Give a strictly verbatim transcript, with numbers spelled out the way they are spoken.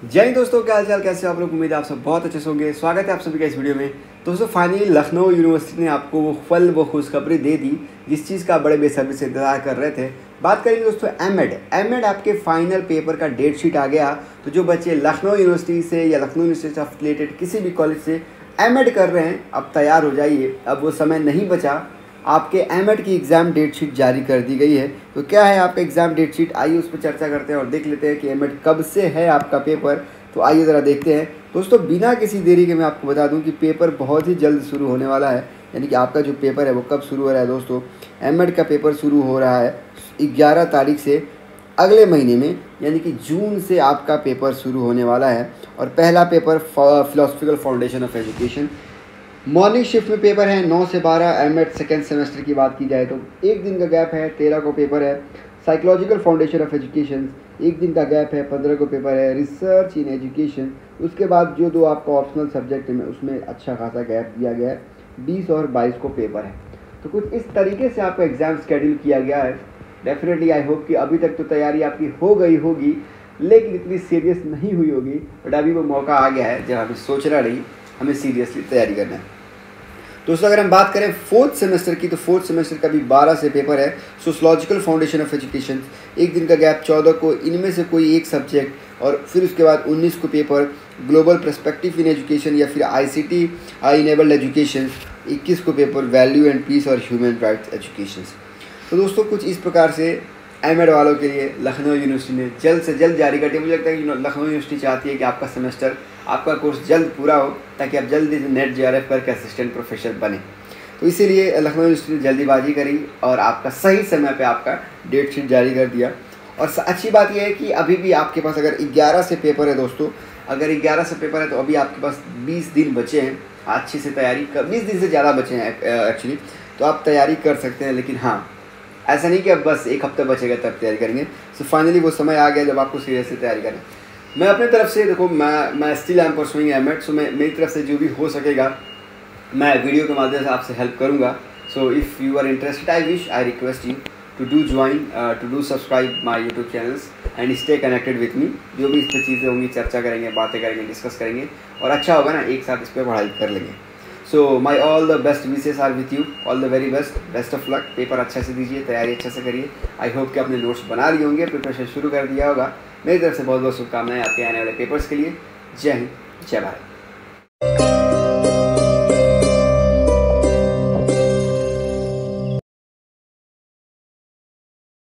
जय हिंद दोस्तों, क्या हाल चाल, कैसे हो आप लोग। उम्मीद है आप सब बहुत अच्छे से होंगे। स्वागत है आप सभी का इस वीडियो में। दोस्तों फाइनली लखनऊ यूनिवर्सिटी ने आपको वो फल वो खुशखबरी दे दी जिस चीज़ का बड़े बेसब्री से इंतजार कर रहे थे। बात करेंगे दोस्तों एमएड एमएड आपके फाइनल पेपर का डेट शीट आ गया। तो जो बच्चे लखनऊ यूनिवर्सिटी से या लखनऊ यूनिवर्सिटी से अफिलिएटेड किसी भी कॉलेज से एमएड कर रहे हैं, अब तैयार हो जाइए। अब वो समय नहीं बचा। आपके एमएड की एग्ज़ाम डेट शीट जारी कर दी गई है। तो क्या है आपका एग्ज़ाम डेट शीट, आइए उस पर चर्चा करते हैं और देख लेते हैं कि एमएड कब से है आपका पेपर। तो आइए ज़रा देखते हैं दोस्तों, बिना किसी देरी के मैं आपको बता दूं कि पेपर बहुत ही जल्द शुरू होने वाला है। यानी कि आपका जो पेपर है वो कब शुरू हो रहा है दोस्तों, एमएड का पेपर शुरू हो रहा है ग्यारह तारीख से अगले महीने में, यानी कि जून से आपका पेपर शुरू होने वाला है। और पहला paper philosophical foundation of education morning shift में पेपर है नौ से बारह। एमएड सेकेंड सेमेस्टर की बात की जाए तो एक दिन का गैप है, तेरह को पेपर है। साइकोलॉजिकल फाउंडेशन ऑफ एजुकेशन एक दिन का गैप है, पंद्रह को पेपर है। रिसर्च इन एजुकेशन उसके बाद जो दो आपका ऑप्शनल सब्जेक्ट है उसमें अच्छा खासा गैप दिया गया है, बीस और बाईस को पेपर है। तो कुछ इस तरीके से आपका एग्ज़ाम शेड्यूल किया गया है। डेफिनेटली आई होप कि अभी तक तो तैयारी आपकी हो गई होगी, लेकिन इतनी सीरियस नहीं हुई होगी। बट अभी वो मौका आ गया है जब हमें सोचना नहीं, हमें सीरियसली तैयारी करना है। दोस्तों अगर हम बात करें फोर्थ सेमेस्टर की, तो फोर्थ सेमेस्टर का भी बारह से पेपर है। सोशलॉजिकल फाउंडेशन ऑफ एजुकेशन एक दिन का गैप, चौदह को इनमें से कोई एक सब्जेक्ट, और फिर उसके बाद उन्नीस को paper global perspective in education या फिर आईसीटी आई इनेबल्ड एजुकेशन, इक्कीस को पेपर वैल्यू एंड पीस और ह्यूमन राइट्स एजुकेशन। तो दोस्तों कुछ इस प्रकार से एमएड वालों के लिए लखनऊ यूनिवर्सिटी ने जल्द से जल्द जारी कर दिया। मुझे लगता है कि लखनऊ यूनिवर्सिटी चाहती है कि आपका सेमेस्टर, आपका कोर्स जल्द पूरा हो ताकि आप जल्दी से नेट जेआरएफ करके असिस्टेंट प्रोफेसर बने। तो इसीलिए लखनऊ यूनिवर्सिटी ने जल्दीबाजी करी और आपका सही समय पे आपका डेट शीट जारी कर दिया। और अच्छी बात यह है कि अभी भी आपके पास अगर ग्यारह से पेपर है दोस्तों, अगर ग्यारह से पेपर है तो अभी आपके पास बीस दिन बचे हैं अच्छे से तैयारी कर, बीस दिन से ज़्यादा बचे हैं एक्चुअली, तो आप तैयारी कर सकते हैं। लेकिन हाँ, ऐसा नहीं कि अब बस एक हफ्ता बचेगा तब तैयारी करेंगे। सो फाइनली वो समय आ गया जब आपको सीरियसली तैयारी करना। मैं अपने तरफ से देखो, मैं मैं still I am pursuing M Ed, so मैं मेरी तरफ से जो भी हो सकेगा मैं वीडियो के माध्यम से आपसे हेल्प करूंगा। So if you are interested I wish I request you to do join to do subscribe my YouTube channels and stay connected with me. जो भी इस पर चीज़ें होंगी चर्चा करेंगे, बातें करेंगे, डिस्कस करेंगे और अच्छा होगा ना, एक साथ इस पर पढ़ाई कर लेंगे। So my all the best wishes are with you, all the very best, best of luck. Paper अच्छे से दीजिए, तैयारी अच्छे से करिए। आई होप कि आपने नोट्स बना लिए होंगे, प्रिपरेशन शुरू कर दिया होगा। मेरी तरफ से बहुत बहुत शुभकामनाएं आपके आने वाले पेपर्स के लिए। जय हिंद, जय भारत।